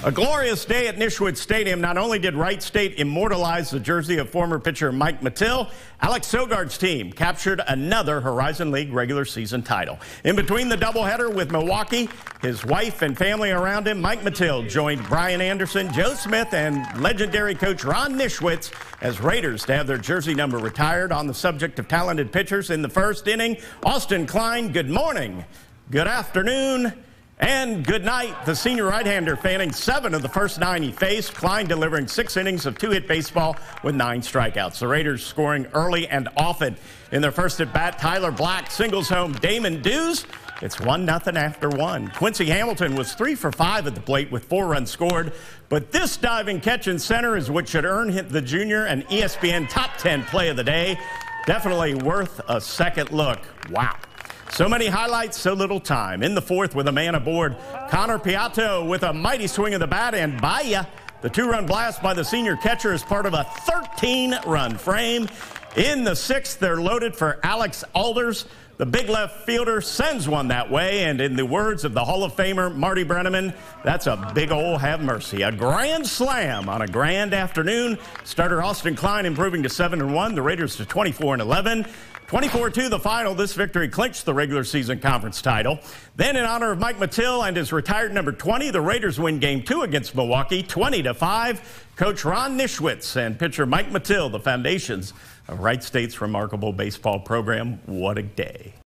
A glorious day at Nishwood Stadium. Not only did Wright State immortalize the jersey of former pitcher Mike Mattill, Alex Sogard's team captured another Horizon League regular season title. In between the doubleheader with Milwaukee, his wife and family around him, Mike Mattill joined Brian Anderson, Joe Smith, and legendary coach Ron Nischwitz as Raiders to have their jersey number retired. On the subject of talented pitchers in the first inning, Austin Klein, good morning, good afternoon, and good night. The senior right-hander fanning 7 of the first 9 he faced. Klein delivering 6 innings of 2-hit baseball with 9 strikeouts. The Raiders scoring early and often. In their first at-bat, Tyler Black singles home Damon Dews. It's 1-0 after 1. Quincy Hamilton was 3 for 5 at the plate with 4 runs scored. But this diving catch in center is what should earn the junior an ESPN Top 10 play of the day. Definitely worth a second look. Wow. So many highlights, so little time. In the fourth with a man aboard, Connor Piatto with a mighty swing of the bat, and Bahia, the 2-run blast by the senior catcher is part of a 13-run frame. In the sixth, they're loaded for Alex Alders. The big left fielder sends one that way, and in the words of the Hall of Famer Marty Brenneman, that's a big ol' have mercy. A grand slam on a grand afternoon. Starter Austin Klein improving to 7-1, the Raiders to 24-11. 24-2 the final. This victory clinched the regular season conference title. Then in honor of Mike Mattill and his retired number 20, the Raiders win game 2 against Milwaukee, 20-5. Coach Ron Nischwitz and pitcher Mike Mattill, the foundations of Wright State's remarkable baseball program. What a day.